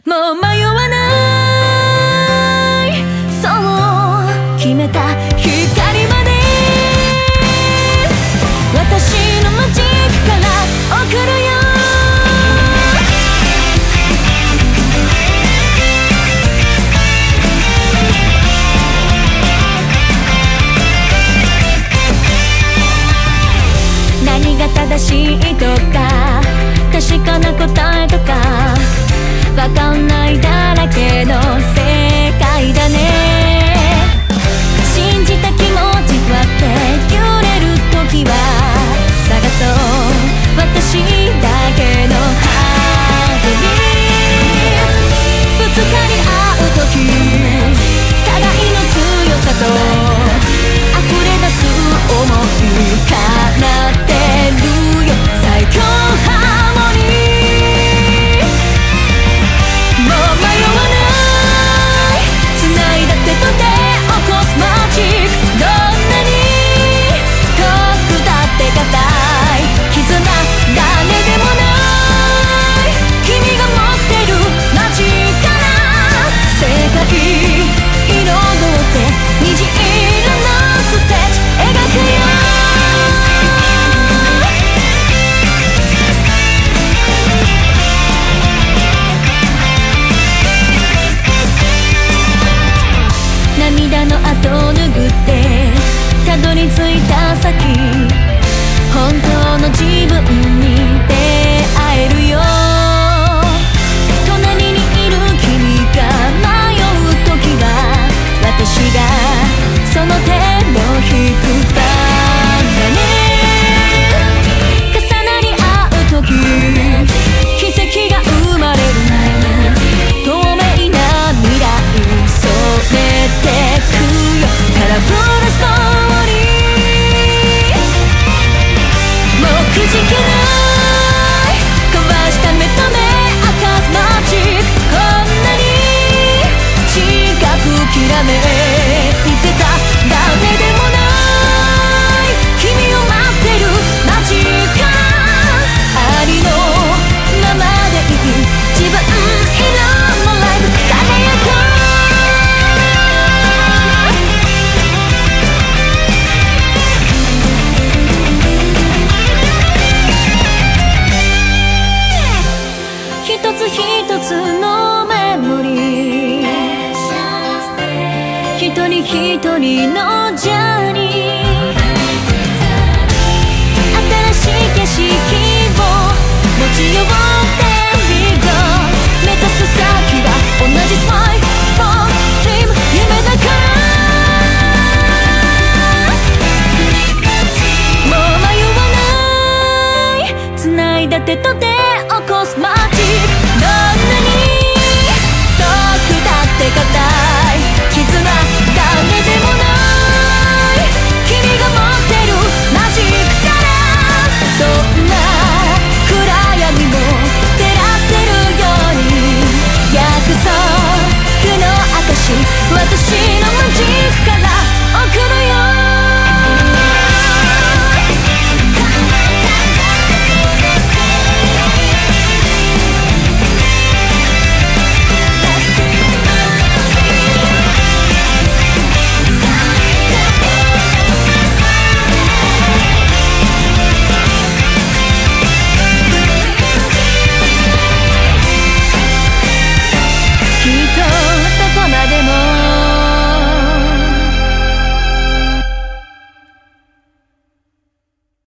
もう迷わない、そう決めた光まで私のマジックから送るよ。何が正しいとか確かな答えとかわかんないだらけの世界だね。信じた気持ちふわって揺れる時は探そう私だけのハートにぶつかり合う時互いの強さと溢れ出す想い叶ってるよ最強ハーモニー。もう迷わない繋いだ手と手を起こすマジック。どんなに遠くだって固い絆誰でもない君が持ってるマジックから世界彩って虹色のステージ描くよ。涙の跡を拭ってたどり着いた先本当の自分に出会えるよ。隣にいる君が迷う時は私がその手を引くからね。重なり合う時奇跡が生まれる透明な未来染めてくよカラフルストーリー。もうくじけない壊した目と目明かすマジック。こんなに近くきらめいてた誰でもない君を待ってるマジックからありのままでいい自分色のライブ輝く。一つ一つのメモリー一人一人のジャ